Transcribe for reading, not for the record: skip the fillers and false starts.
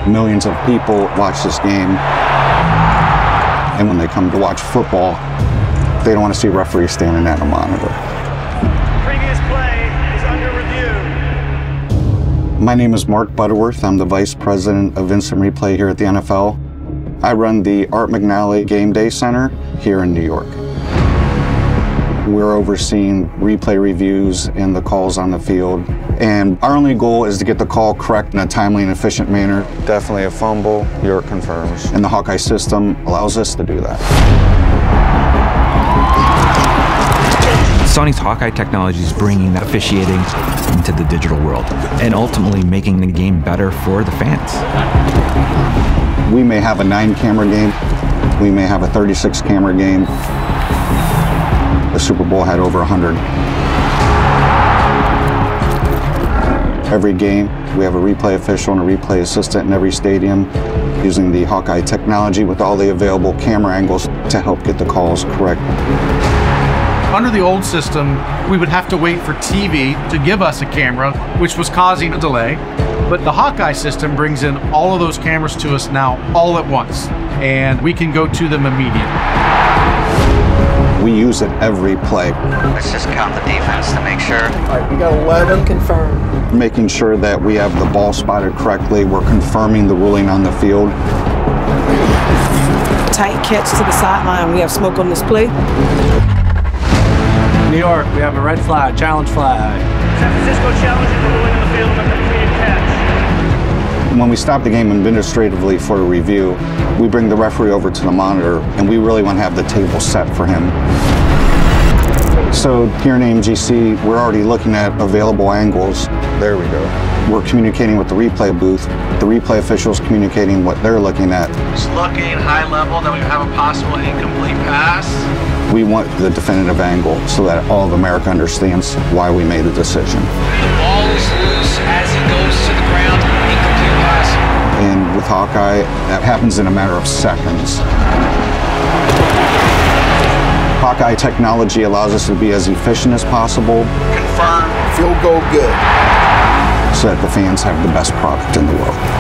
Millions of people watch this game, and when they come to watch football, they don't want to see a referee standing at a monitor. Previous play is under review. My name is Mark Butterworth. I'm the Vice President of Instant Replay here at the NFL. I run the Art McNally Game Day Center here in New York. We're overseeing replay reviews and the calls on the field. And our only goal is to get the call correct in a timely and efficient manner. Definitely a fumble, York confirms. And the Hawkeye system allows us to do that. Sony's Hawkeye technology is bringing that officiating into the digital world and ultimately making the game better for the fans. We may have a 9-camera game. We may have a 36-camera game. The Super Bowl had over 100. Every game, we have a replay official and a replay assistant in every stadium using the Hawkeye technology with all the available camera angles to help get the calls correct. Under the old system, we would have to wait for TV to give us a camera, which was causing a delay. But the Hawkeye system brings in all of those cameras to us now all at once, and we can go to them immediately. We use it every play. Let's just count the defense to make sure. All right, we gotta let them confirm. Making sure that we have the ball spotted correctly. We're confirming the ruling on the field. Tight catch to the sideline. We have smoke on this play. New York, we have a red flag, challenge flag. San Francisco challenging the ruling on the field on the completed catch. When we stop the game administratively for a review, we bring the referee over to the monitor, and we really want to have the table set for him. So here in AMGC, we're already looking at available angles. There we go. We're communicating with the replay booth. The replay official's communicating what they're looking at. Just looking high level that we have a possible incomplete pass. We want the definitive angle so that all of America understands why we made the decision. The ball is loose as he goes to the ground. Incomplete pass. And with Hawkeye, that happens in a matter of seconds. Hawkeye technology allows us to be as efficient as possible. Confirm. Field goal good. So that the fans have the best product in the world.